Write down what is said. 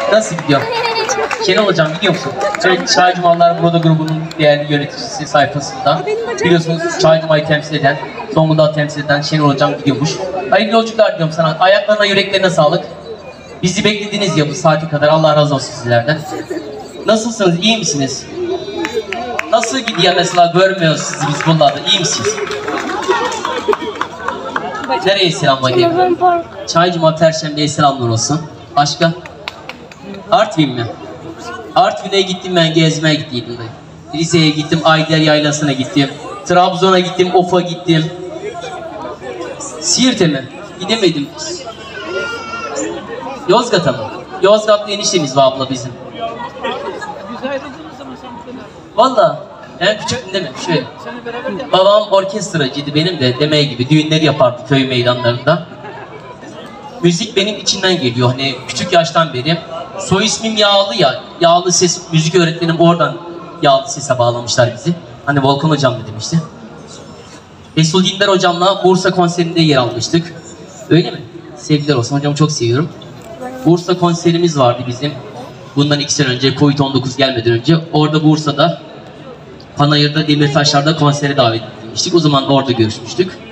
Nasıl gidiyor? Şenol Hocam biliyor musun? Evet, Çay Cumalar Moda grubunun değerli yöneticisi sayfasında biliyorsunuz Çay Cuma'yı temsil eden, Zonguldak'ı temsil eden Şenol Hocam gidiyormuş. Hayırlı yolculuklar diliyorum sana. Ayaklarına, yüreklerine sağlık. Bizi beklediğiniz ya bu saate kadar. Allah razı olsun sizlerden. Nasılsınız? İyi misiniz? Nasıl gidiyor mesela, görmüyoruz sizi biz bunlarda. İyi misiniz? Nereye selam edeyim? Çay Cuma Perşembe'ye selamlar olsun. Başka? Artvin mi? Artvin'e gittim ben, gezmeye gittiydim ben. Rize'ye gittim, Ayder Yaylası'na gittim. Trabzon'a gittim, Of'a gittim. Siirt'e mi? Gidemedim. Yozgat'a mı? Yozgat'ta eniştemiz var abla bizim. Valla ben küçüktüm değil mi? Şöyle. Babam orkestracıydı benim de, demeye gibi düğünleri yapardı köy meydanlarında. Müzik benim içinden geliyor. Hani küçük yaştan beri. Soy ismim Yağlı ya. Yağlı Ses müzik öğretmenim, oradan Yağlı Ses'e bağlamışlar bizi. Hani Volkan Hocam da demişti. Resul Dindar Hocam'la Bursa konserinde yer almıştık. Öyle mi? Sevgiler olsun. Hocamı çok seviyorum. Bursa konserimiz vardı bizim. Bundan 2 sene önce, Covid-19 gelmeden önce. Orada Bursa'da, Panayır'da, Demirtaşlar'da konsere davet edilmiştik. O zaman orada görüşmüştük.